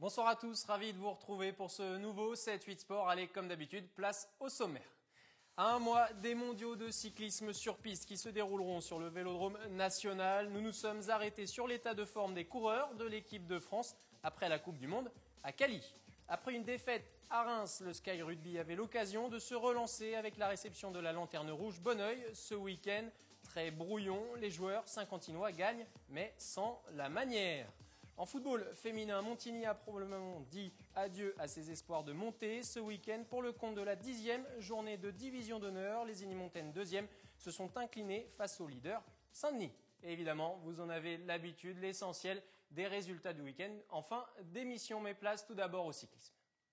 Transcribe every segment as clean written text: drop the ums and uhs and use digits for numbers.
Bonsoir à tous, ravi de vous retrouver pour ce nouveau 7-8 Sport. Allez, comme d'habitude, place au sommaire. À un mois des mondiaux de cyclisme sur piste qui se dérouleront sur le Vélodrome national, nous nous sommes arrêtés sur l'état de forme des coureurs de l'équipe de France après la Coupe du Monde à Cali. Après une défaite à Reims, le Sky Rugby avait l'occasion de se relancer avec la réception de la Lanterne Rouge Bonneuil ce week-end. Très brouillon, les joueurs saint-quentinois gagnent, mais sans la manière. En football féminin, Montigny a probablement dit adieu à ses espoirs de montée ce week-end pour le compte de la 10e journée de division d'honneur. Les Unimontaines 2e se sont inclinées face au leader Saint-Denis. Et évidemment, vous en avez l'habitude, l'essentiel des résultats du week-end. En fin d'émission, mes places tout d'abord au cyclisme.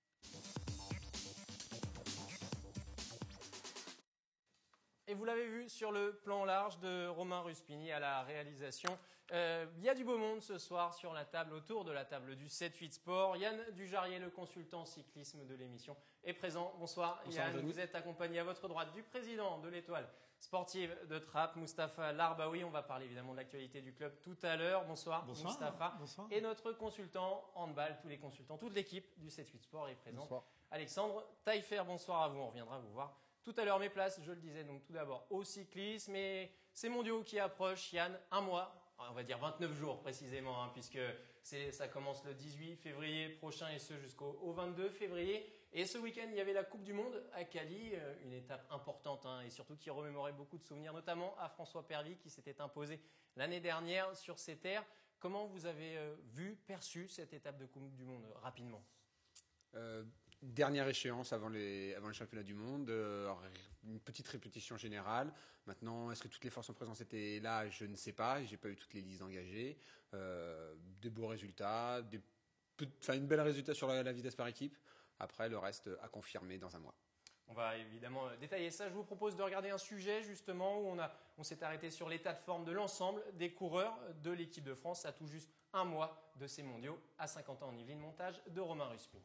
Et vous l'avez vu sur le plan large de Romain Ruspini à la réalisation. Il y a du beau monde ce soir sur la table, autour de la table du 7-8 Sport. Yann Dujarier, le consultant cyclisme de l'émission, est présent. Bonsoir, Bonsoir Yann. Vous êtes accompagné à votre droite du président de l'Étoile sportive de Trappes, Mustapha Larbaoui. On va parler évidemment de l'actualité du club tout à l'heure. Bonsoir, Mustapha. Bonsoir. Et notre consultant handball, tous les consultants, toute l'équipe du 7-8 Sport est présente. Bonsoir. Alexandre Taillefer, bonsoir à vous. On reviendra vous voir tout à l'heure. Mes places, je le disais, donc tout d'abord au cyclisme et ces mondiaux qui approchent, Yann, un mois, on va dire 29 jours précisément, puisque ça commence le 18 février prochain et ce jusqu'au 22 février. Et ce week-end, il y avait la Coupe du Monde à Cali, une étape importante et surtout qui remémorait beaucoup de souvenirs, notamment à François Pervy qui s'était imposé l'année dernière sur ces terres. Comment vous avez perçu cette étape de Coupe du Monde rapidement? Dernière échéance avant les championnats du monde, une petite répétition générale. Maintenant, est-ce que toutes les forces en présence étaient là? Je ne sais pas, j'ai pas eu toutes les listes engagées. Des beaux résultats, une belle résultat sur la vitesse par équipe. Après, le reste à confirmer dans un mois. On va évidemment détailler ça. Je vous propose de regarder un sujet justement où on s'est arrêté sur l'état de forme de l'ensemble des coureurs de l'équipe de France à tout juste un mois de ces mondiaux à 50 ans en Yvelines. Montage de Romain Ruspini.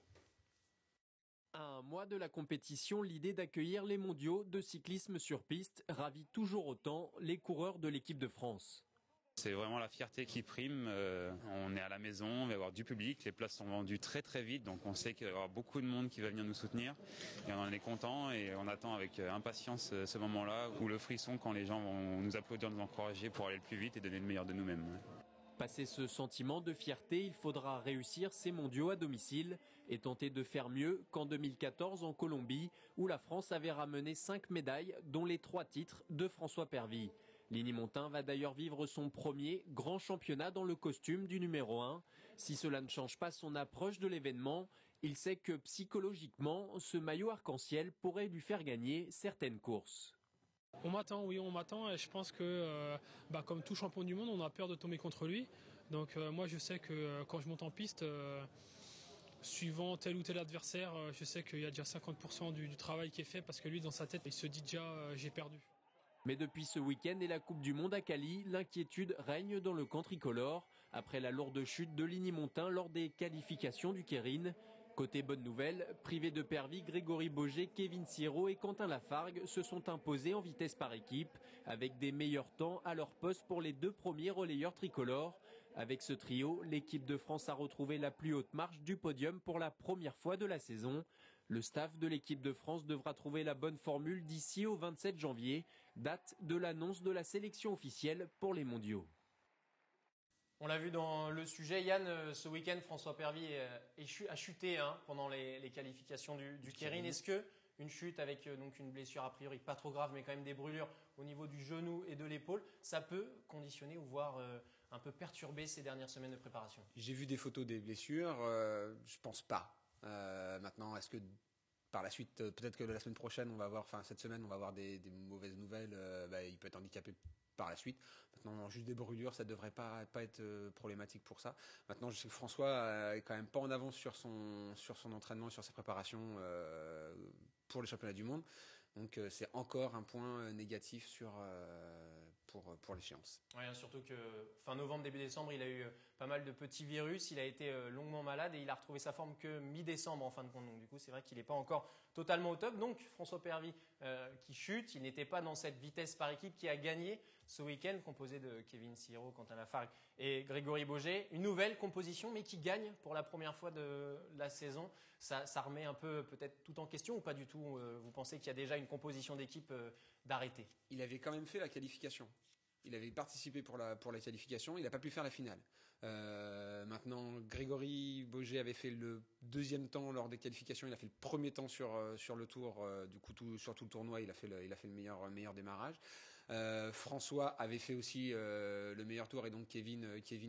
À un mois de la compétition, l'idée d'accueillir les mondiaux de cyclisme sur piste ravit toujours autant les coureurs de l'équipe de France. C'est vraiment la fierté qui prime. On est à la maison, on va avoir du public, les places sont vendues très très vite, donc on sait qu'il va y avoir beaucoup de monde qui va venir nous soutenir. Et on en est content et on attend avec impatience ce moment-là ou le frisson quand les gens vont nous applaudir, nous encourager pour aller le plus vite et donner le meilleur de nous-mêmes. Passé ce sentiment de fierté, il faudra réussir ces mondiaux à domicile et tenter de faire mieux qu'en 2014 en Colombie, où la France avait ramené 5 médailles, dont les 3 titres de François Pervy. L'Unimontain va d'ailleurs vivre son premier grand championnat dans le costume du numéro 1. Si cela ne change pas son approche de l'événement, il sait que psychologiquement, ce maillot arc-en-ciel pourrait lui faire gagner certaines courses. On m'attend, oui, on m'attend et je pense que comme tout champion du monde, on a peur de tomber contre lui. Donc moi je sais que quand je monte en piste, suivant tel ou tel adversaire, je sais qu'il y a déjà 50% du travail qui est fait parce que lui dans sa tête il se dit déjà j'ai perdu. Mais depuis ce week-end et la Coupe du Monde à Cali, l'inquiétude règne dans le camp tricolore après la lourde chute de l'Unimontain lors des qualifications du Keirin. Côté bonne nouvelle, privé de Pervy, Grégory Boger, Kevin Siro et Quentin Lafargue se sont imposés en vitesse par équipe avec des meilleurs temps à leur poste pour les 2 premiers relayeurs tricolores. Avec ce trio, l'équipe de France a retrouvé la plus haute marche du podium pour la première fois de la saison. Le staff de l'équipe de France devra trouver la bonne formule d'ici au 27 janvier, date de l'annonce de la sélection officielle pour les mondiaux. On l'a vu dans le sujet, Yann, ce week-end, François Pervy a chuté pendant les qualifications du Keirin. Est-ce que une chute avec donc une blessure a priori pas trop grave, mais quand même des brûlures au niveau du genou et de l'épaule, ça peut conditionner ou voire un peu perturber ces dernières semaines de préparation? J'ai vu des photos des blessures, je pense pas. Maintenant, est-ce que par la suite, peut-être que la semaine prochaine, cette semaine, on va avoir des mauvaises nouvelles, il peut être handicapé par la suite. Maintenant, juste des brûlures, ça devrait pas être problématique pour ça. Maintenant, je sais que François est quand même pas en avance sur son entraînement, sur ses préparations pour les championnats du monde. Donc, c'est encore un point négatif pour l'échéance. Oui, surtout que fin novembre, début décembre, il a eu pas mal de petits virus. Il a été longuement malade et il a retrouvé sa forme que mi-décembre en fin de compte. Donc, du coup, c'est vrai qu'il n'est pas encore totalement au top. Donc, François Pervy qui chute, il n'était pas dans cette vitesse par équipe qui a gagné ce week-end, composé de Kevin Siro, Quentin Lafargue et Grégory Boger. Une nouvelle composition, mais qui gagne pour la première fois de la saison. Ça remet un peu peut-être tout en question ou pas du tout? Vous pensez qu'il y a déjà une composition d'équipe d'arrêté? Il avait quand même fait la qualification. Il avait participé pour la qualification, il n'a pas pu faire la finale. Maintenant, Grégory Boger avait fait le deuxième temps lors des qualifications, il a fait le premier temps sur le tour, du coup sur tout le tournoi, il a fait le meilleur démarrage. François avait fait aussi le meilleur tour et donc Kevin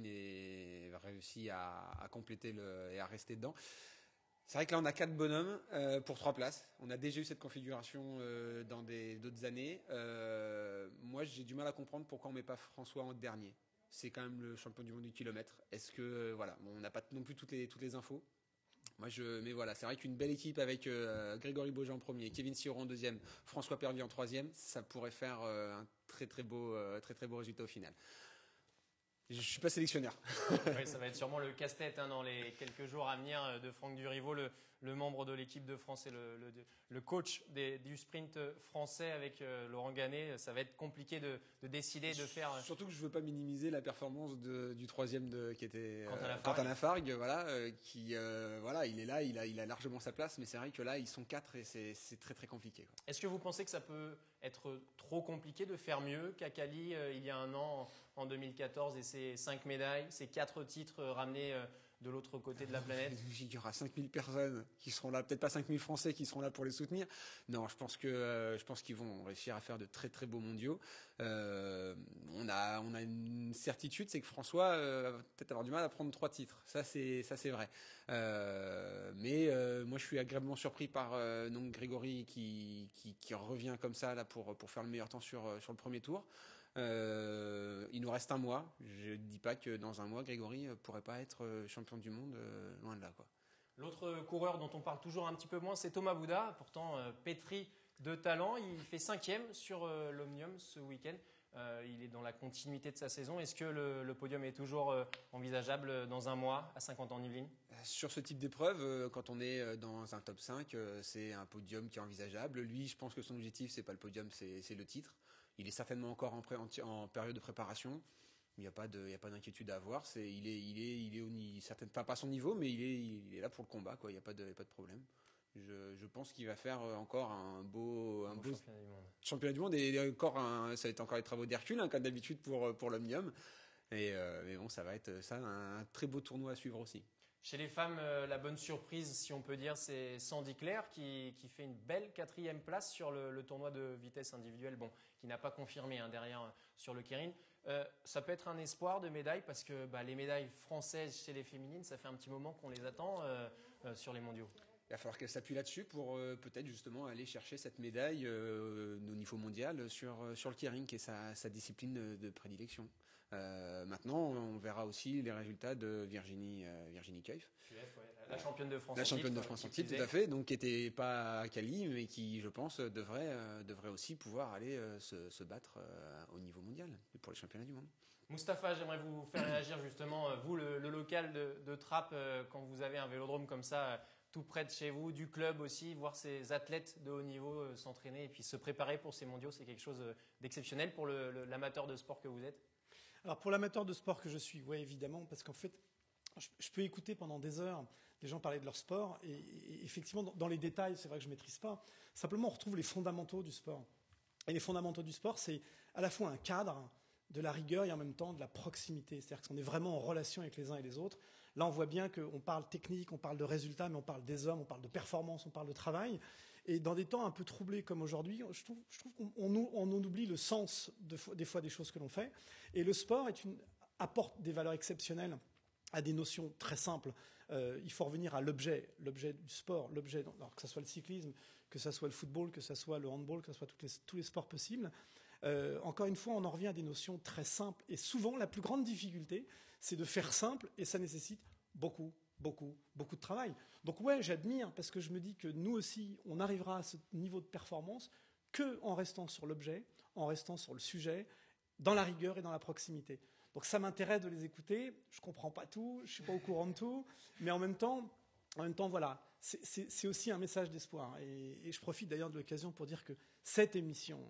a réussi à compléter et à rester dedans. C'est vrai que là, on a 4 bonhommes pour 3 places. On a déjà eu cette configuration dans d'autres années. Moi, j'ai du mal à comprendre pourquoi on met pas François en dernier. C'est quand même le champion du monde du kilomètre. Est-ce que voilà, bon, on n'a pas non plus toutes les infos. Mais voilà, c'est vrai qu'une belle équipe avec Grégory Boger en premier, Kevin Siro en deuxième, François Pervier en troisième, ça pourrait faire un très beau résultat au final. Je suis pas sélectionneur. Oui, ça va être sûrement le casse-tête dans les quelques jours à venir de Franck Duriveau, le membre de l'équipe de France et le coach du sprint français avec Laurent Gannet. Ça va être compliqué de décider de faire. Surtout que je veux pas minimiser la performance du troisième qui était Quentin Lafargue, voilà, voilà, il est là, il a largement sa place, mais c'est vrai que là ils sont 4 et c'est très compliqué, quoi. Est-ce que vous pensez que ça peut être trop compliqué de faire mieux qu'à Cali il y a un an en 2014 et ses 5 médailles, ses 4 titres ramenés de l'autre côté de la planète? Il y aura 5000 personnes qui seront là, peut-être pas 5000 Français qui seront là pour les soutenir. Non, je pense qu'ils vont réussir à faire de très beaux mondiaux. On a une certitude, c'est que François va peut-être avoir du mal à prendre 3 titres. Ça c'est vrai. Mais moi je suis agréablement surpris par donc Grégory qui revient comme ça là pour faire le meilleur temps sur le premier tour. Il nous reste un mois. Je ne dis pas que dans un mois, Grégory pourrait pas être champion du monde, loin de là, quoi. L'autre coureur dont on parle toujours un petit peu moins, c'est Thomas Bouda, pourtant pétri de talent. Il fait 5e sur l'Omnium ce week-end. Il est dans la continuité de sa saison. Est-ce que le podium est toujours envisageable dans un mois à 50 ans en Yvelines? Sur ce type d'épreuve, quand on est dans un top 5, c'est un podium qui est envisageable. Lui, je pense que son objectif, c'est pas le podium, c'est le titre. Il est certainement encore en période de préparation. Il n'y a pas d'inquiétude à avoir. Il est certainement pas à son niveau, mais il est là pour le combat, quoi. Il n'y a pas de problème. Je pense qu'il va faire encore un beau championnat du monde et encore ça va être encore les travaux d'Hercule, comme d'habitude pour l'Omnium. Mais bon, ça va être un très beau tournoi à suivre aussi. Chez les femmes, la bonne surprise, si on peut dire, c'est Sandy Claire qui fait une belle 4e place sur le tournoi de vitesse individuelle, qui n'a pas confirmé derrière sur le Keirin. Ça peut être un espoir de médaille parce que les médailles françaises chez les féminines, ça fait un petit moment qu'on les attend sur les mondiaux. Il va falloir qu'elle s'appuie là-dessus pour peut-être justement aller chercher cette médaille au niveau mondial sur le Keirin, qui est sa discipline de prédilection. Maintenant, on verra aussi les résultats de Virginie Keuf. La championne de France. La championne de France en titre, tout à fait. Donc, qui n'était pas à Cali, mais qui, je pense, devrait aussi pouvoir aller se battre au niveau mondial pour les championnats du monde. Mustapha, j'aimerais vous faire réagir justement, vous, le local de Trappes, quand vous avez un vélodrome comme ça, tout près de chez vous, du club aussi, voir ces athlètes de haut niveau s'entraîner et puis se préparer pour ces mondiaux, c'est quelque chose d'exceptionnel pour l'amateur de sport que vous êtes? Alors pour l'amateur de sport que je suis, oui évidemment, parce qu'en fait, je peux écouter pendant des heures des gens parler de leur sport et effectivement, dans les détails, c'est vrai que je ne maîtrise pas. Simplement, on retrouve les fondamentaux du sport. Et les fondamentaux du sport, c'est à la fois un cadre, de la rigueur et en même temps de la proximité. C'est-à-dire qu'on est vraiment en relation avec les uns et les autres. Là, on voit bien qu'on parle technique, on parle de résultats, mais on parle des hommes, on parle de performance, on parle de travail. Et dans des temps un peu troublés comme aujourd'hui, je trouve qu'on oublie le sens des fois des choses que l'on fait. Et le sport apporte des valeurs exceptionnelles à des notions très simples. Il faut revenir à l'objet du sport, alors que ce soit le cyclisme, que ce soit le football, que ce soit le handball, que ce soit tous les sports possibles. Encore une fois, on en revient à des notions très simples. Et souvent, la plus grande difficulté, c'est de faire simple, et ça nécessite beaucoup de travail. Donc ouais, j'admire, parce que je me dis que nous aussi, on arrivera à ce niveau de performance qu'en restant sur l'objet, en restant sur le sujet, dans la rigueur et dans la proximité. Donc ça m'intéresse de les écouter. Je ne comprends pas tout, je ne suis pas au courant de tout, mais en même temps, voilà, c'est aussi un message d'espoir. Et je profite d'ailleurs de l'occasion pour dire que cette émission,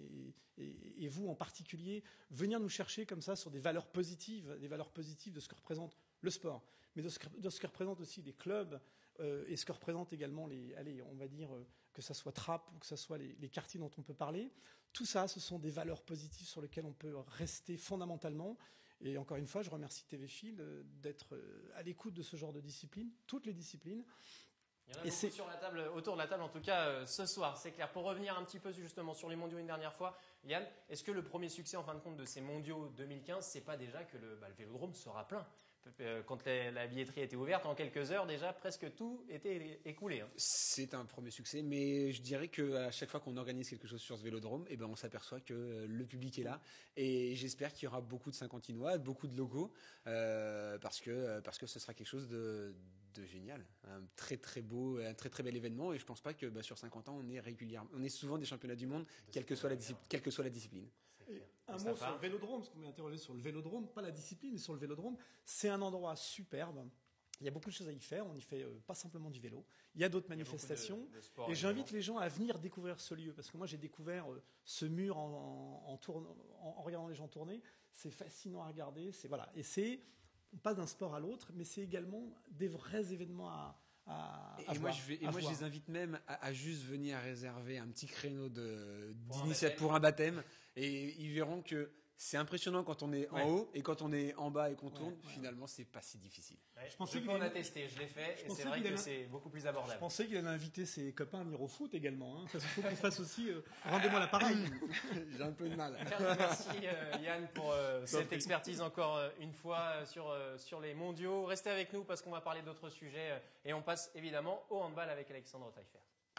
et vous en particulier, venir nous chercher comme ça sur des valeurs positives de ce que représente le sport, mais de ce que représentent aussi les clubs, et ce que représentent également on va dire, que ça soit Trappes ou que ce soit les quartiers dont on peut parler. Tout ça, ce sont des valeurs positives sur lesquelles on peut rester fondamentalement. Et encore une fois, je remercie TV Shield d'être à l'écoute de ce genre de discipline, toutes les disciplines. Il y en a beaucoup sur la table, autour de la table en tout cas ce soir, c'est clair. Pour revenir un petit peu justement sur les mondiaux une dernière fois, Yann, est-ce que le premier succès en fin de compte de ces mondiaux 2015, c'est pas déjà que le Vélodrome sera plein? Quand la billetterie était ouverte, en quelques heures déjà, presque tout était écoulé. Hein. C'est un premier succès, mais je dirais qu'à chaque fois qu'on organise quelque chose sur ce Vélodrome, eh ben on s'aperçoit que le public est là. Et j'espère qu'il y aura beaucoup de Saint-Quentinois, beaucoup de logos, parce que ce sera quelque chose de génial. Un très très beau, un très très bel événement. Et je pense pas que sur 50 ans, on est souvent des championnats du monde, quelle que soit la discipline. Un mot sur le Vélodrome, parce qu'on m'a interrogé sur le Vélodrome, pas la discipline, mais sur le Vélodrome. C'est un endroit superbe. Il y a beaucoup de choses à y faire. On y fait pas simplement du vélo. Il y a d'autres manifestations. De sport, et j'invite les gens à venir découvrir ce lieu. Parce que moi, j'ai découvert ce mur en regardant les gens tourner. C'est fascinant à regarder. Voilà. Et on passe d'un sport à l'autre, mais c'est également des vrais événements à moi, voir. Je les invite même à juste venir réserver un petit créneau d'initiative pour un baptême. Et ils verront que c'est impressionnant quand on est en haut, et quand on est en bas et qu'on tourne, finalement, c'est pas si difficile. Ouais, je peux en attester, je l'ai fait, et c'est vrai que c'est beaucoup plus abordable. Je pensais qu'il allait inviter ses copains à venir au foot également, hein, parce qu'il faut qu'on fasse aussi rendez-moi l'appareil. J'ai un peu de mal. Merci Yann pour cette expertise encore une fois sur les mondiaux. Restez avec nous parce qu'on va parler d'autres sujets, et on passe évidemment au handball avec Alexandre Taillefer.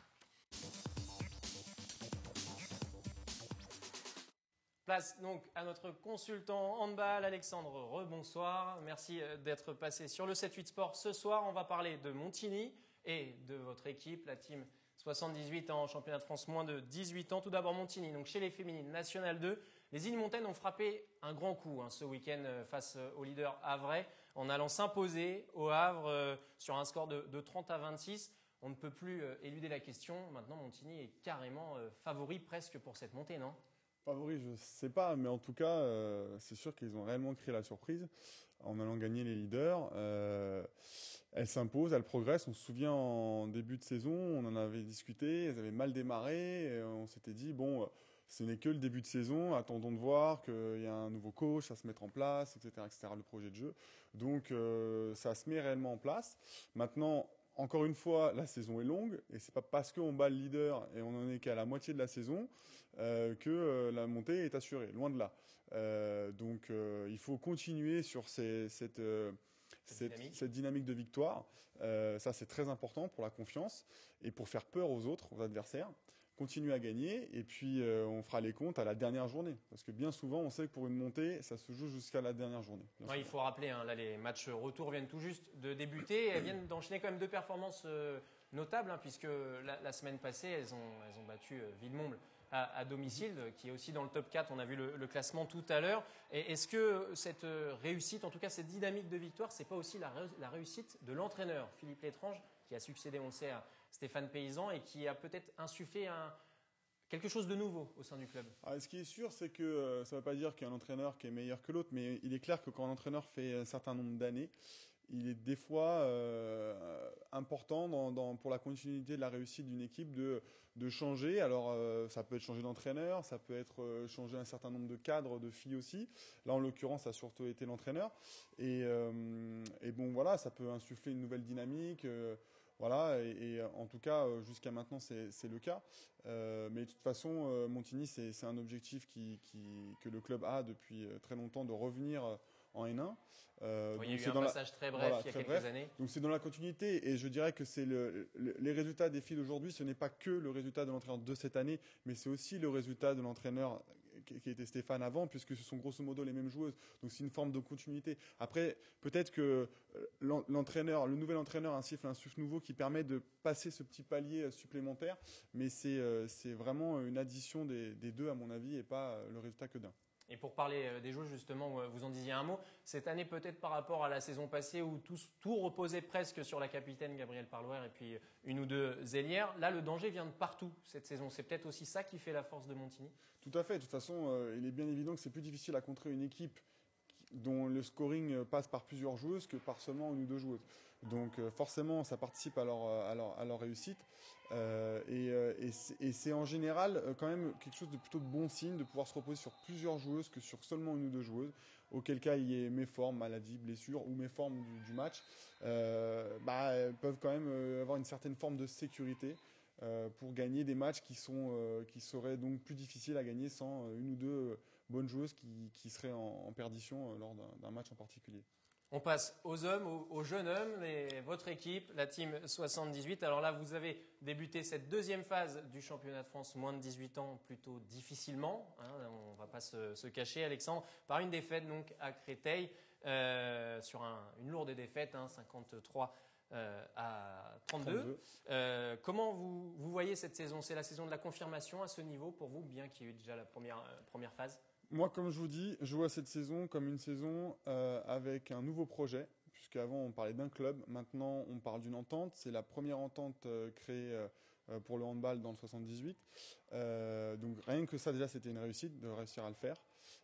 Place donc à notre consultant handball, Alexandre. Rebonsoir. Merci d'être passé sur le 7-8 Sport. Ce soir, on va parler de Montigny et de votre équipe, la team 78 en championnat de France, moins de 18 ans. Tout d'abord, Montigny. Donc, chez les féminines, National 2, les Ilmontaines ont frappé un grand coup ce week-end face au leader havrais en allant s'imposer au Havre sur un score de 30-26. On ne peut plus éluder la question. Maintenant, Montigny est carrément favori presque pour cette montée, non ? Favori, je ne sais pas, mais en tout cas, c'est sûr qu'ils ont réellement créé la surprise en allant gagner les leaders. Elles s'imposent, elles progressent. On se souvient en début de saison, on en avait discuté, elles avaient mal démarré. Et on s'était dit, bon, ce n'est que le début de saison, attendons de voir qu'il y a un nouveau coach à se mettre en place, etc., le projet de jeu. Donc, ça se met réellement en place. Maintenant, encore une fois, la saison est longue et c'est pas parce qu'on bat le leader et on en est qu'à la moitié de la saison que la montée est assurée. Loin de là. Donc, il faut continuer sur cette dynamique de victoire. Ça, c'est très important pour la confiance et pour faire peur aux autres, aux adversaires. Continuer à gagner et puis on fera les comptes à la dernière journée. Parce que bien souvent, on sait que pour une montée, ça se joue jusqu'à la dernière journée. Ouais, il faut rappeler, là, les matchs retour viennent tout juste de débuter. Elles viennent d'enchaîner quand même deux performances notables, puisque la semaine passée, elles ont battu Villemomble à domicile, qui est aussi dans le top 4. On a vu le classement tout à l'heure. Et est-ce que cette réussite, en tout cas cette dynamique de victoire, c'est pas aussi la réussite de l'entraîneur, Philippe Létrange, qui a succédé, on le sait, à Stéphane Paysan et qui a peut-être insufflé quelque chose de nouveau au sein du club? Ce qui est sûr, c'est que ça ne veut pas dire qu'il y a un entraîneur qui est meilleur que l'autre, mais il est clair que quand un entraîneur fait un certain nombre d'années, il est des fois important pour la continuité de la réussite d'une équipe de changer. Alors, ça peut être changer d'entraîneur, ça peut être changer un certain nombre de cadres, de filles aussi. Là, en l'occurrence, ça a surtout été l'entraîneur. Et bon, voilà, ça peut insuffler une nouvelle dynamique. Voilà, et en tout cas, jusqu'à maintenant, c'est le cas. Mais de toute façon, Montigny, c'est un objectif que le club a depuis très longtemps, de revenir en N1. Il y a eu un passage très bref il y a quelques années. Donc c'est dans la continuité, et je dirais que c'est les résultats des filles d'aujourd'hui, ce n'est pas que le résultat de l'entraîneur de cette année, mais c'est aussi le résultat de l'entraîneur qui était Stéphane avant, puisque ce sont grosso modo les mêmes joueuses. Donc c'est une forme de continuité. Après, peut-être que le nouvel entraîneur insuffle un souffle nouveau qui permet de passer ce petit palier supplémentaire, mais c'est vraiment une addition des deux, à mon avis, et pas le résultat que d'un. Et pour parler des joueurs, justement, vous en disiez un mot, cette année peut-être par rapport à la saison passée où tout reposait presque sur la capitaine Gabrielle Parloir et puis une ou deux ailières, là le danger vient de partout cette saison. C'est peut-être aussi ça qui fait la force de Montigny. Tout à fait. De toute façon, il est bien évident que c'est plus difficile à contrer une équipe dont le scoring passe par plusieurs joueuses que par seulement une ou deux joueuses. Donc forcément, ça participe à leur réussite. Et c'est en général quand même quelque chose de plutôt de bon signe de pouvoir se reposer sur plusieurs joueuses que sur seulement une ou deux joueuses. Auquel cas, il y ait méformes, maladies, blessures ou méformes du match, elles peuvent quand même avoir une certaine forme de sécurité pour gagner des matchs qui seraient donc plus difficiles à gagner sans une ou deux bonnes joueuses qui seraient en perdition lors d'un match en particulier. On passe aux hommes, aux jeunes hommes, votre équipe, la Team 78. Alors là, vous avez débuté cette deuxième phase du championnat de France moins de 18 ans plutôt difficilement. On ne va pas se cacher, Alexandre, par une défaite donc à Créteil, sur une lourde défaite, 53 à 32. Comment vous voyez cette saison? C'est la saison de la confirmation à ce niveau pour vous, bien qu'il y ait eu déjà la première phase? Moi, comme je vous dis, je vois cette saison comme une saison avec un nouveau projet, puisqu'avant on parlait d'un club, maintenant on parle d'une entente. C'est la première entente créée pour le handball dans le 78. Donc rien que ça déjà c'était une réussite de réussir à le faire.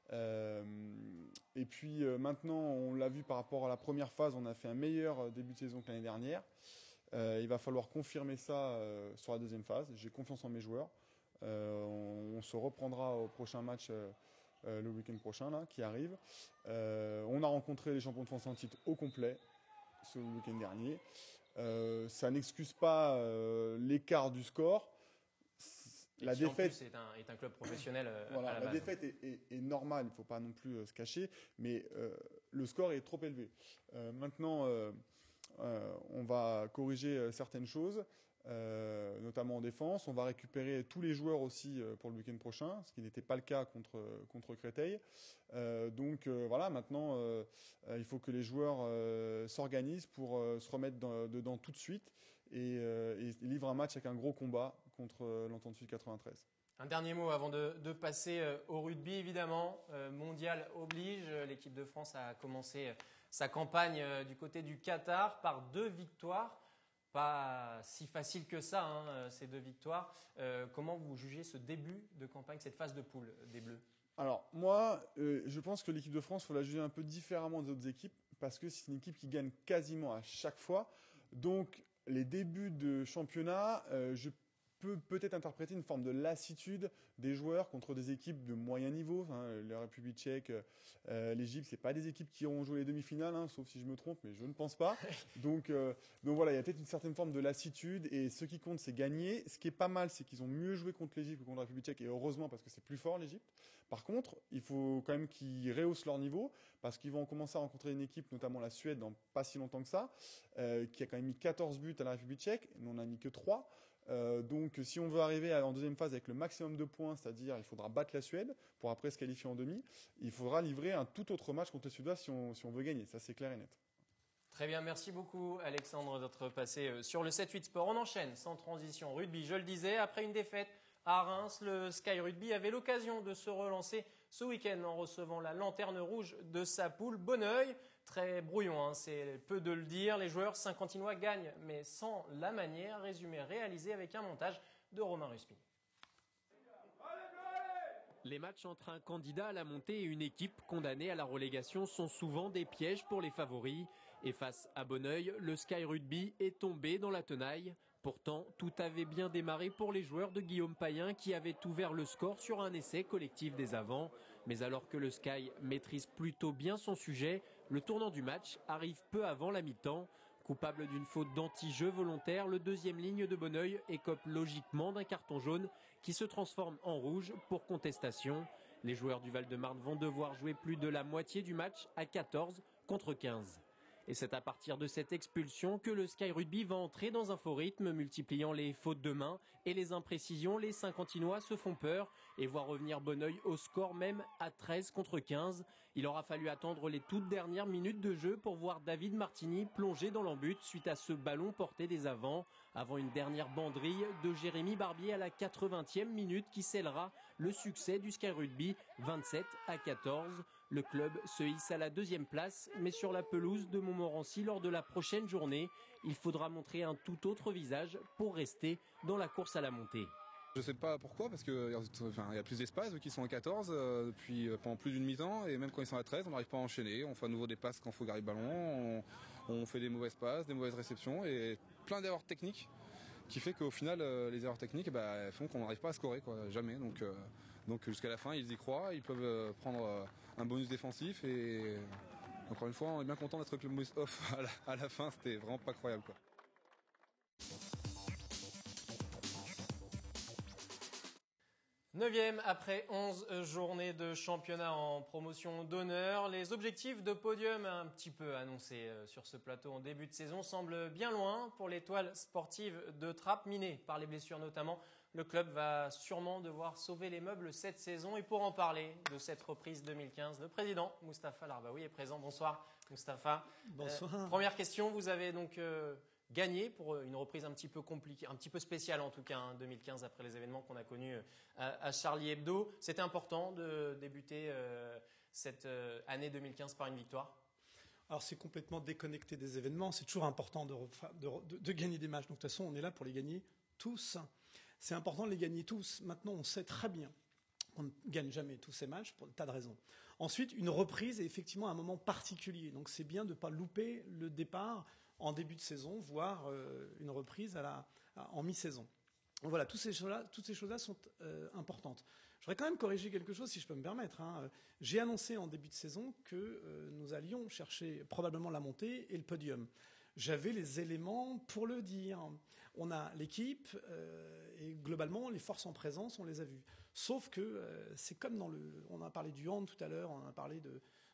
Et puis maintenant on l'a vu par rapport à la première phase, on a fait un meilleur début de saison que l'année dernière. Il va falloir confirmer ça sur la deuxième phase. J'ai confiance en mes joueurs. On se reprendra au prochain match le week-end prochain là, qui arrive. On a rencontré les champions de France en titre au complet ce week-end dernier. Ça n'excuse pas l'écart du score. La défaite est un club professionnel. Voilà, à la base. défaite est normale, il ne faut pas non plus se cacher, mais le score est trop élevé. Maintenant, on va corriger certaines choses. Notamment en défense. On va récupérer tous les joueurs aussi pour le week-end prochain, ce qui n'était pas le cas contre Créteil. Donc voilà, maintenant, il faut que les joueurs s'organisent pour se remettre dedans tout de suite et livrent un match avec un gros combat contre l'Entente Sud 93. Un dernier mot avant de passer au rugby, évidemment. Mondial oblige. L'équipe de France a commencé sa campagne du côté du Qatar par 2 victoires. Pas si facile que ça, ces 2 victoires. Comment vous jugez ce début de campagne, cette phase de poule des Bleus? Alors moi, je pense que l'équipe de France, il faut la juger un peu différemment des autres équipes parce que c'est une équipe qui gagne quasiment à chaque fois. Donc les débuts de championnat, je peux peut-être interpréter une forme de lassitude des joueurs contre des équipes de moyen niveau. La République tchèque, l'Égypte, c'est pas des équipes qui auront joué les demi-finales, sauf si je me trompe, mais je ne pense pas. Donc voilà, il y a peut-être une certaine forme de lassitude et ce qui compte, c'est gagner. Ce qui est pas mal, c'est qu'ils ont mieux joué contre l'Égypte que contre la République tchèque et heureusement parce que c'est plus fort l'Égypte. Par contre, il faut quand même qu'ils rehaussent leur niveau parce qu'ils vont commencer à rencontrer une équipe, notamment la Suède, dans pas si longtemps que ça, qui a quand même mis 14 buts à la République tchèque. Nous, on n'a mis que 3. Donc si on veut arriver en deuxième phase avec le maximum de points, c'est-à-dire il faudra battre la Suède pour après se qualifier en demi, il faudra livrer un tout autre match contre les Suédois si on veut gagner, ça c'est clair et net. Très bien, merci beaucoup Alexandre d'être passé sur le 7-8 Sport. On enchaîne sans transition rugby, je le disais, après une défaite à Reims, le Sky Rugby avait l'occasion de se relancer ce week-end en recevant la lanterne rouge de sa poule, Bonneuil. Très brouillon, c'est peu de le dire. Les joueurs saint-quentinois gagnent, mais sans la manière. Résumé réalisé avec un montage de Romain Ruspin. Les matchs entre un candidat à la montée et une équipe condamnée à la relégation sont souvent des pièges pour les favoris. Et face à Bonneuil, le Sky Rugby est tombé dans la tenaille. Pourtant, tout avait bien démarré pour les joueurs de Guillaume Payen qui avaient ouvert le score sur un essai collectif des avants. Mais alors que le Sky maîtrise plutôt bien son sujet, le tournant du match arrive peu avant la mi-temps. Coupable d'une faute d'anti-jeu volontaire, le deuxième ligne de Bonneuil écope logiquement d'un carton jaune qui se transforme en rouge pour contestation. Les joueurs du Val-de-Marne vont devoir jouer plus de la moitié du match à 14 contre 15. Et c'est à partir de cette expulsion que le Sky Rugby va entrer dans un faux rythme, multipliant les fautes de main et les imprécisions. Les Saint-Quentinois se font peur et voient revenir Bonneuil au score même à 13-15. Il aura fallu attendre les toutes dernières minutes de jeu pour voir David Martini plonger dans l'en-but suite à ce ballon porté des avants, avant une dernière banderille de Jérémy Barbier à la 80e minute qui scellera le succès du Sky Rugby 27-14. Le club se hisse à la 2e place, mais sur la pelouse de Montmorency lors de la prochaine journée, il faudra montrer un tout autre visage pour rester dans la course à la montée. Je ne sais pas pourquoi, parce qu'il y a plus d'espace, eux qui sont à 14 depuis pendant plus d'une mi-temps, et même quand ils sont à 13, on n'arrive pas à enchaîner, on fait à nouveau des passes quand il faut garder le ballon, on fait des mauvaises passes, des mauvaises réceptions, et plein d'erreurs techniques, qui fait qu'au final, les erreurs techniques font qu'on n'arrive pas à scorer, jamais. Donc jusqu'à la fin, ils y croient, ils peuvent prendre un bonus défensif, et encore une fois, on est bien content d'être avec le bonus off à la fin, c'était vraiment pas croyable, quoi. Neuvième après 11 journées de championnat en promotion d'honneur. Les objectifs de podium un petit peu annoncés sur ce plateau en début de saison semblent bien loin pour l'étoile sportive de Trappes, minée par les blessures notamment. Le club va sûrement devoir sauver les meubles cette saison. Et pour en parler de cette reprise 2015, le président Moustapha Larbaoui est présent. Bonsoir Moustapha. Bonsoir. Première question, vous avez donc gagné pour une reprise un petit peu compliquée, un petit peu spéciale en tout cas, 2015 après les événements qu'on a connus à Charlie Hebdo. C'était important de débuter cette année 2015 par une victoire? Alors c'est complètement déconnecté des événements. C'est toujours important de gagner des matchs. Donc de toute façon, on est là pour les gagner tous. C'est important de les gagner tous. Maintenant, on sait très bien qu'on ne gagne jamais tous ces matchs pour des tas de raisons. Ensuite, une reprise est effectivement un moment particulier. Donc c'est bien de ne pas louper le départ en début de saison, voire une reprise en mi-saison. Donc voilà, toutes ces choses-là sont importantes. Je voudrais quand même corriger quelque chose, si je peux me permettre. J'ai annoncé en début de saison que nous allions chercher probablement la montée et le podium. J'avais les éléments pour le dire. On a l'équipe et globalement, les forces en présence, on les a vues. Sauf que c'est comme on a parlé du hand tout à l'heure, on a parlé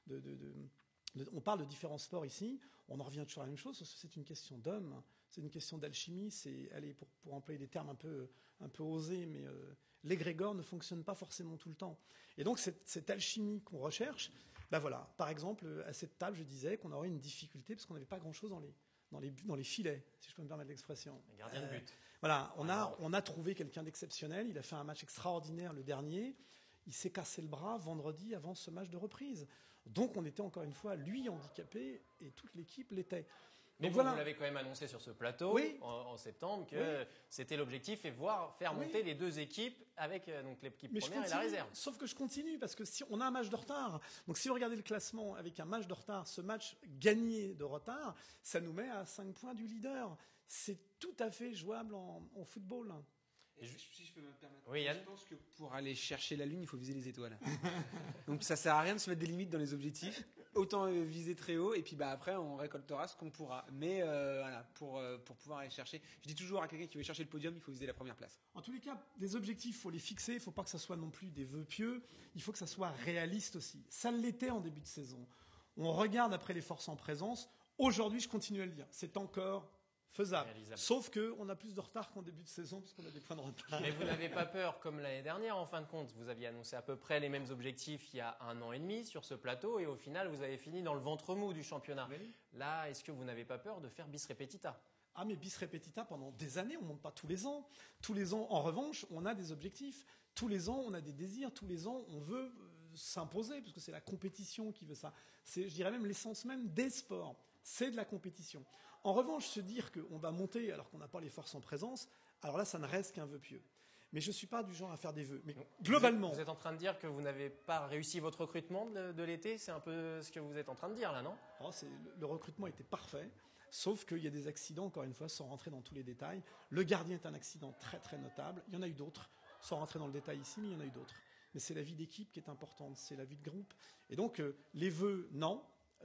on parle de différents sports ici, on en revient toujours à la même chose, c'est une question d'homme, c'est une question d'alchimie, pour employer des termes un peu osés, mais l'égrégore ne fonctionne pas forcément tout le temps. Et donc cette alchimie qu'on recherche, voilà. Par exemple, à cette table, je disais qu'on aurait une difficulté parce qu'on n'avait pas grand-chose dans les filets, si je peux me permettre l'expression. Un gardien de but. Voilà, on a trouvé quelqu'un d'exceptionnel, il a fait un match extraordinaire le dernier, il s'est cassé le bras vendredi avant ce match de reprise. Donc on était encore une fois, lui handicapé, et toute l'équipe l'était. Mais vous l'avez quand même annoncé sur ce plateau oui. en septembre que c'était l'objectif et faire monter les deux équipes avec donc l'équipe première et la réserve. Sauf que je continue parce que si on a un match de retard, donc si vous regardez le classement avec un match de retard, ce match gagné de retard, ça nous met à 5 points du leader. C'est tout à fait jouable en football. Si je peux me permettre, oui, je pense que pour aller chercher la Lune, il faut viser les étoiles. Donc ça sert à rien de se mettre des limites dans les objectifs. Autant viser très haut et puis après on récoltera ce qu'on pourra. Mais voilà, pour pouvoir aller chercher. Je dis toujours à quelqu'un qui veut chercher le podium, il faut viser la première place. En tous les cas, les objectifs, il faut les fixer. Il ne faut pas que ça soit non plus des vœux pieux. Il faut que ça soit réaliste aussi. Ça l'était en début de saison. On regarde après les forces en présence. Aujourd'hui, je continue à le dire, c'est encore faisable. Réalisable. Sauf qu'on a plus de retard qu'en début de saison parce qu'on a des points de retard. Mais vous n'avez pas peur, comme l'année dernière, en fin de compte. Vous aviez annoncé à peu près les mêmes objectifs il y a 1 an et demi sur ce plateau et au final, vous avez fini dans le ventre mou du championnat. Oui. Là, est-ce que vous n'avez pas peur de faire bis repetita? Ah mais bis repetita, pendant des années, on ne monte pas tous les ans. Tous les ans, en revanche, on a des objectifs. Tous les ans, on a des désirs. Tous les ans, on veut s'imposer parce que c'est la compétition qui veut ça. C'est, je dirais même, l'essence même des sports. C'est de la compétition. En revanche, se dire qu'on va monter alors qu'on n'a pas les forces en présence, alors là, ça ne reste qu'un vœu pieux. Mais je ne suis pas du genre à faire des vœux. Mais globalement... Vous êtes en train de dire que vous n'avez pas réussi votre recrutement de l'été? C'est un peu ce que vous êtes en train de dire là, non? Le recrutement était parfait, sauf qu'il y a des accidents, encore une fois, sans rentrer dans tous les détails. Le gardien est un accident très très notable. Il y en a eu d'autres, sans rentrer dans le détail ici, mais il y en a eu d'autres. Mais c'est la vie d'équipe qui est importante, c'est la vie de groupe. Et donc, les vœux, non.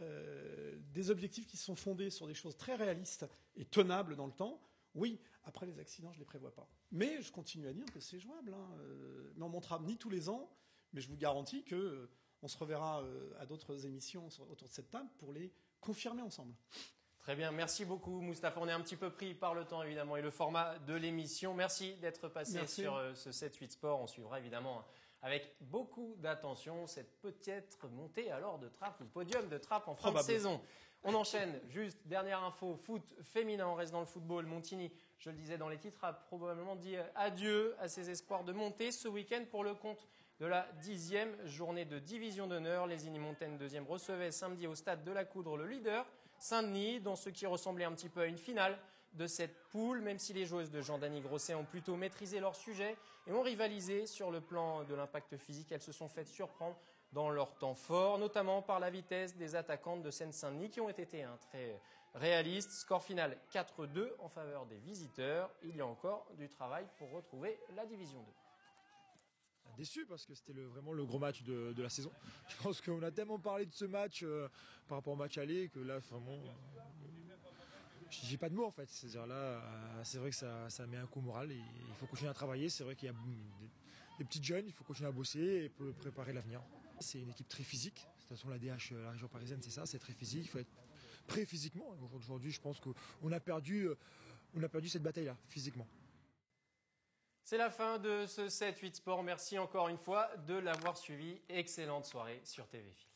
Des objectifs qui sont fondés sur des choses très réalistes et tenables dans le temps, oui. Après les accidents, je ne les prévois pas. Mais je continue à dire que c'est jouable. Mais on ne montera ni tous les ans, mais je vous garantis qu'on se reverra à d'autres émissions autour de cette table pour les confirmer ensemble. Très bien, merci beaucoup Moustapha. On est un petit peu pris par le temps évidemment et le format de l'émission. Merci d'être passé sur ce 7-8 Sport. On suivra évidemment avec beaucoup d'attention cette peut-être montée alors de trappe ou podium de trappe en fin de saison. On enchaîne, juste dernière info, foot féminin, on reste dans le football. Montigny, je le disais dans les titres, a probablement dit adieu à ses espoirs de montée ce week-end pour le compte de la 10e journée de division d'honneur. Les Igny-Montaigne 2e recevaient samedi au stade de la Coudre le leader Saint-Denis, dans ce qui ressemblait un petit peu à une finale de cette poule, même si les joueuses de Jean-Dany Grosset ont plutôt maîtrisé leur sujet et ont rivalisé sur le plan de l'impact physique. Elles se sont faites surprendre dans leur temps fort, notamment par la vitesse des attaquantes de Seine-Saint-Denis qui ont été très réalistes. Score final 4-2 en faveur des visiteurs. Il y a encore du travail pour retrouver la division 2. Déçu parce que c'était vraiment le gros match de la saison. Je pense qu'on a tellement parlé de ce match par rapport au match aller que là vraiment j'ai pas de mots en fait. C'est-à-dire là c'est vrai que ça met un coup moral et il faut continuer à travailler. C'est vrai qu'il y a des petites jeunes, il faut continuer à bosser et préparer l'avenir. C'est une équipe très physique. De toute façon la DH, la région parisienne c'est ça, c'est très physique. Il faut être prêt physiquement. Aujourd'hui je pense qu'on a perdu cette bataille-là physiquement. C'est la fin de ce 7-8 Sport. Merci encore une fois de l'avoir suivi. Excellente soirée sur TV.